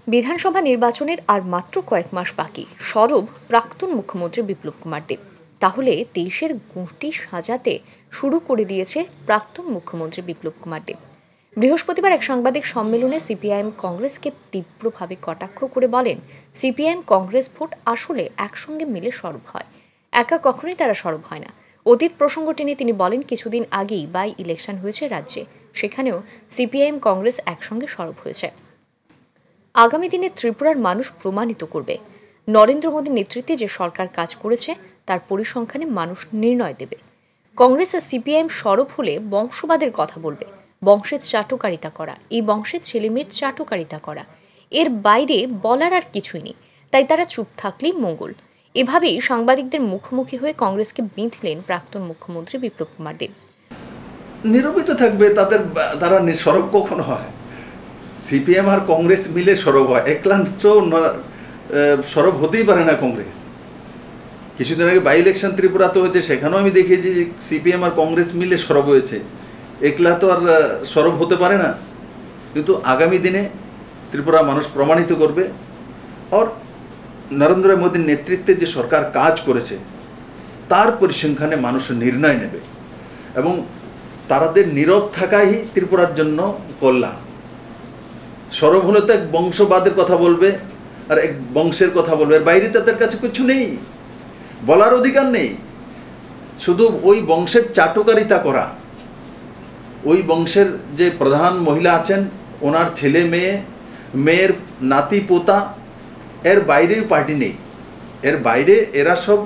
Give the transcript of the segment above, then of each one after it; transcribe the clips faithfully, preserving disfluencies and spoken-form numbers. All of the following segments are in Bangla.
বিধানসভা নির্বাচনের আর মাত্র কয়েক মাস বাকি। সরব প্রাক্তন মুখ্যমন্ত্রী বিপ্লব কুমার দেব। তাহলে দেশের গুটি সাজাতে শুরু করে দিয়েছে প্রাক্তন মুখ্যমন্ত্রী বিপ্লব কুমার দেব। বৃহস্পতিবার এক সাংবাদিক সম্মেলনে সিপিআইএম কংগ্রেসকে তীব্রভাবে কটাক্ষ করে বলেন, সিপিআইএম কংগ্রেস ভোট আসলে একসঙ্গে মিলে সরব হয়, একা কখনোই তারা সরব হয় না। অতীত প্রসঙ্গ টেনে তিনি বলেন, কিছুদিন আগেই বাই ইলেকশন হয়েছে রাজ্যে, সেখানেও সিপিআইএম কংগ্রেস একসঙ্গে সরব হয়েছে। আগামী দিনে ত্রিপুরার মানুষ প্রমাণিত করবে নরেন্দ্র মোদীর নেতৃত্বে যে সরকার কাজ করেছে তার পরিসংখ্যানে মানুষ নির্ণয় দেবে। কংগ্রেস আর সিপিআইএম সরব হলে বংশবাদের কথা বলবে, বংশের চাটুকারিতা করা, এই বংশের ছেলেমেয়ের চাটুকারিতা করা, এর বাইরে বলার আর কিছুই নেই। তাই তারা চুপ থাকলেই মঙ্গল। এভাবেই সাংবাদিকদের মুখোমুখি হয়ে কংগ্রেসকে বিঁধলেন প্রাক্তন মুখ্যমন্ত্রী বিপ্লব কুমার দেব। নিরবিত থাকবে, তাদের তারা সরব কখন হয়? সিপিএম আর কংগ্রেস মিলে সরব হয়, একলান্ত সরব হতেই পারে না কংগ্রেস। কিছুদিন আগে বাই ইলেকশন ত্রিপুরাতে হয়েছে, সেখানেও আমি দেখেছি যে সিপিএম আর কংগ্রেস মিলে সরব হয়েছে, একলা তো আর সরব হতে পারে না। কিন্তু আগামী দিনে ত্রিপুরা মানুষ প্রমাণিত করবে, আর নরেন্দ্র মোদীর নেতৃত্বে যে সরকার কাজ করেছে তার পরিসংখ্যানে মানুষ নির্ণয় নেবে, এবং তাদের নীরব থাকাই ত্রিপুরার জন্য কল্যাণ। সরব হলে তো এক বংশবাদের কথা বলবে আর এক বংশের কথা বলবে, এর বাইরে তাদের কাছে কিছু নেই, বলার অধিকার নেই। শুধু ওই বংশের চাটুকারিতা করা, ওই বংশের যে প্রধান মহিলা আছেন ওনার ছেলে মেয়ে, মেয়ের নাতি পোতা, এর বাইরে পার্টি নেই। এর বাইরে এরা সব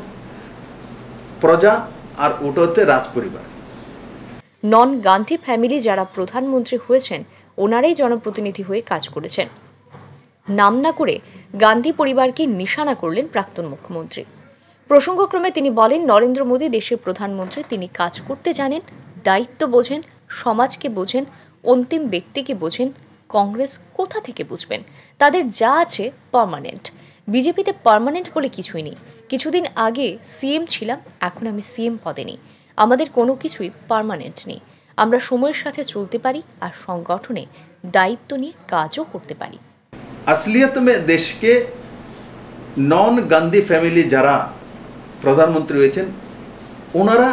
প্রজা, আর ওটাতে রাজ পরিবার। নন গান্ধী ফ্যামিলি যারা প্রধানমন্ত্রী হয়েছেন ওনারাই জনপ্রতিনিধি হয়ে কাজ করেছেন। নাম না করে গান্ধী পরিবারকে নিশানা করলেন প্রাক্তন মুখ্যমন্ত্রী। প্রসঙ্গক্রমে তিনি বলেন, নরেন্দ্র মোদী দেশের প্রধানমন্ত্রী, তিনি কাজ করতে জানেন, দায়িত্ব বোঝেন, সমাজকে বোঝেন, অন্তিম ব্যক্তিকে বোঝেন। কংগ্রেস কোথা থেকে বুঝবেন? তাদের যা আছে পার্মানেন্ট। বিজেপিতে পার্মানেন্ট বলে কিছুই নেই। কিছুদিন আগে সিএম ছিলাম, এখন আমি সিএম পদে নেই। আমাদের কোনো কিছুই পার্মানেন্ট নেই। আমরা সময়ের সাথে চলতে পারি আর সংগঠনে দায়িত্ব নিয়ে কাজও করতে পারি। আসলিয়ত মে দেশকে নন গান্ধী ফ্যামিলি যারা প্রধানমন্ত্রী হয়েছেন ওনারা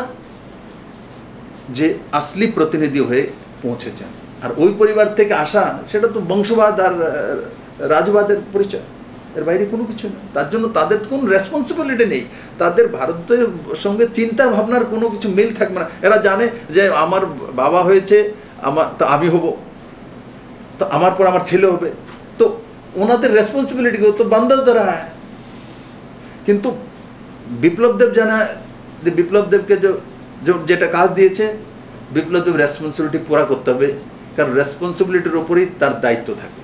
যে আসলি প্রতিনিধি হয়ে পৌঁছেছেন, আর ওই পরিবার থেকে আসা সেটা তো বংশবাদ আর রাজবাদের পরিচয়, এর বাইরে কোনো কিছু না। তার জন্য তাদের কোনো রেসপন্সিবিলিটি নেই, তাদের ভারতের সঙ্গে চিন্তা ভাবনার কোনো কিছু মিল থাকবে না। এরা জানে যে আমার বাবা হয়েছে, আমার তো আমি হব, তো আমার পর আমার ছেলে হবে, তো ওনাদের রেসপন্সিবিলিটি তো বান্দা ধরা হয়। কিন্তু বিপ্লব দেব জানা যে বিপ্লব দেবকে যেটা কাজ দিয়েছে, বিপ্লব দেব রেসপন্সিবিলিটি পুরা করতে হবে, কারণ রেসপন্সিবিলিটির উপরেই তার দায়িত্ব থাকে।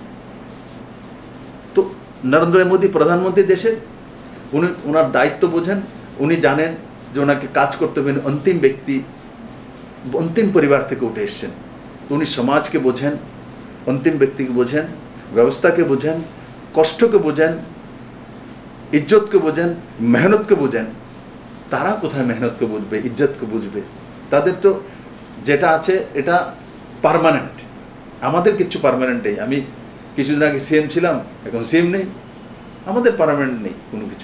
তো নরেন্দ্র মোদী প্রধানমন্ত্রী দেশের, উনি ওনার দায়িত্ব বোঝেন, উনি জানেন যে ওনাকে কাজ করতে হবে। অন্তিম ব্যক্তি, অন্তিম পরিবার থেকে উঠে এসছেন, উনি সমাজকে বোঝেন, অন্তিম ব্যক্তিকে বোঝেন, ব্যবস্থাকে বোঝেন, কষ্টকে বোঝেন, ইজ্জতকে বোঝেন, মেহনতকে বোঝেন। তারা কোথায় মেহনতকে বুঝবে, ইজ্জতকে বুঝবে? তাদের তো যেটা আছে এটা পার্মানেন্ট, আমাদের কিছু পার্মানেন্ট নেই। আমি কিছুদিন আগে সিএম ছিলাম, এখন সিএম নেই, আমাদের পার্মানেন্ট নেই কোনো কিছু।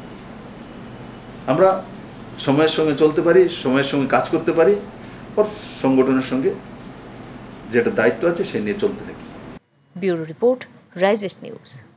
আমরা সময়ের সঙ্গে চলতে পারি, সময়ের সঙ্গে কাজ করতে পারি, আর সংগঠনের সঙ্গে যেটা দায়িত্ব আছে সে নিয়ে চলতে থাকি। ব্যুরো রিপোর্ট, রাইজেস্ট নিউজ।